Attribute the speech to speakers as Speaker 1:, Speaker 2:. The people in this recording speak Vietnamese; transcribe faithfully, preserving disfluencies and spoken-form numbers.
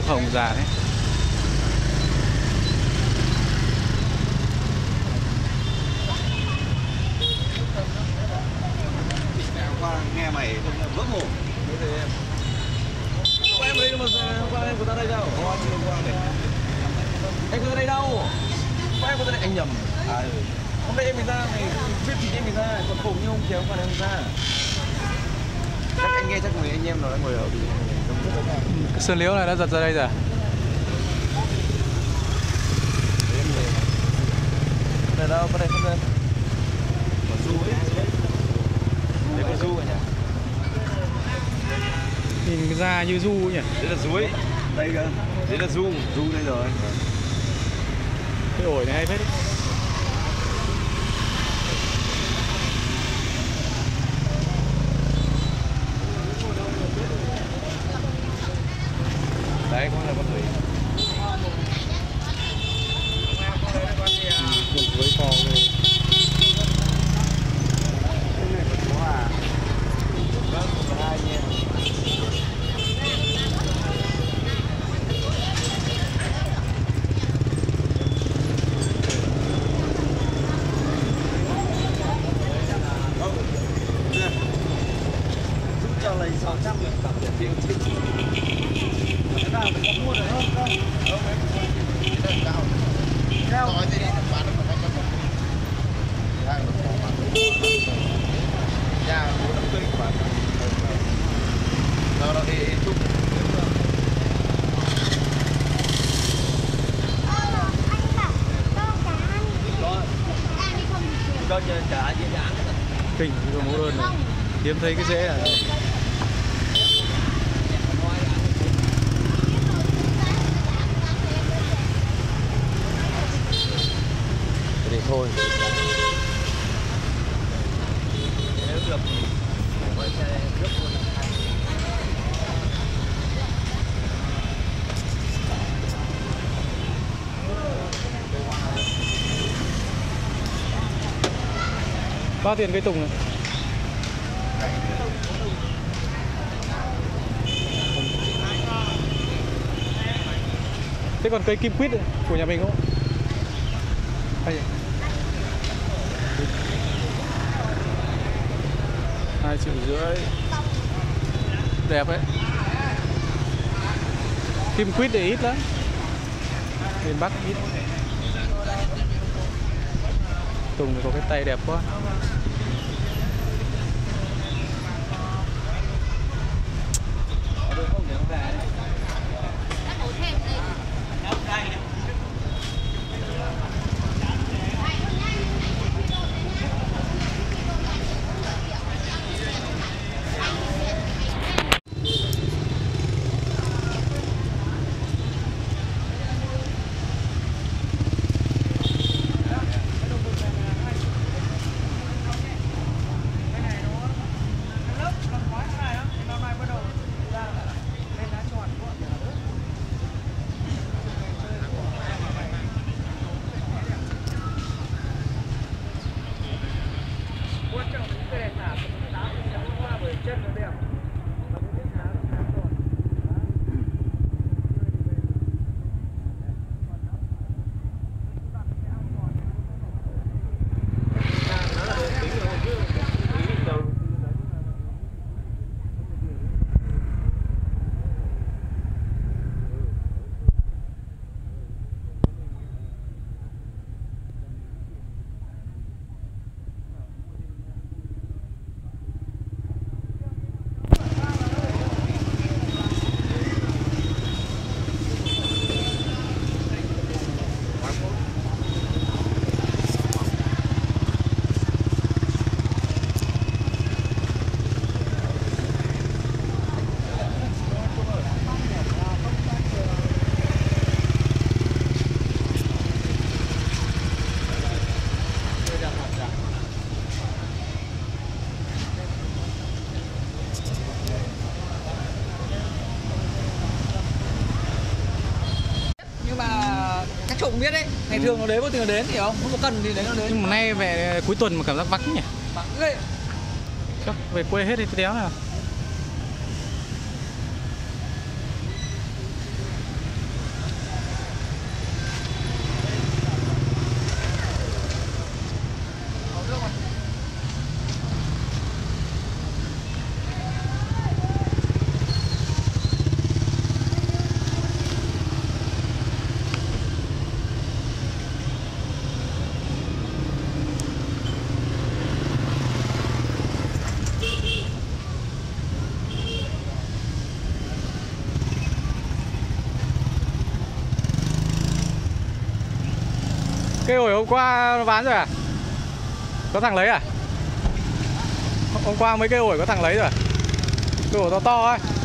Speaker 1: hồng già đấy.
Speaker 2: Nghe mày vỡ mồm. Qua em đây mà qua em của ta đây đâu? Qua chưa qua này. Anh ở đây đâu? Qua em của ta đây anh nhầm. À ừ. Hôm nay em mình ra này, biết thì em mình ra, còn khổ như hôm kia qua đây em ra. Chắc anh nghe chắc người anh em nó đang ngồi ở thì
Speaker 1: cái sơn liễu này đã giật ra đây rồi.
Speaker 2: Đây đâu, qua đây không đây. Có du ấy. Đấy có du rồi nhỉ?
Speaker 1: Nhìn ra như du nhỉ?
Speaker 2: Đấy là suối. Đây cơ. Đấy là du, du đây rồi.
Speaker 1: Cái ổi này hay phết.
Speaker 2: Đấy cũng là con thủy.
Speaker 1: Một với to rồi.
Speaker 2: Cái này của chú à? Vâng, của hai anh em. Giúp cho lấy sáu trăm được tập tiền tiêu chứ. Cái nào mình có mua được không? Không. Không em. Cái này cao. Cao. Nói gì đi, bán được một trăm. Hai một trăm bán. Nhà bốn năm cây bán. Đó là đi chúc. Cho trả dễ dàng.
Speaker 1: Kinh cái mẫu đơn này. Hiếm thấy cái rễ này.
Speaker 2: Để thôi. Nếu được thì quay xe trước luôn.
Speaker 1: Bao tiền cây tùng này? Thế còn cây kim quýt của nhà mình không? Hay vậy? Hai triệu rưỡi. Đẹp đấy. Kim quýt thì ít lắm. Miền Bắc ít. Tùng thì có cái tay đẹp quá.
Speaker 3: Không biết đấy, ngày thường nó đến vô tình nó đến hiểu không? Không có cần thì đấy nó đến.
Speaker 1: Nhưng mà nay về cuối tuần mà cảm giác vắng nhỉ?
Speaker 3: Vắng ghê.
Speaker 1: Chắc về quê hết thì đéo nào. qua nó bán rồi à? Có thằng lấy à? Hôm qua mấy cây ổi có thằng lấy rồi. Cây ổi to to ấy.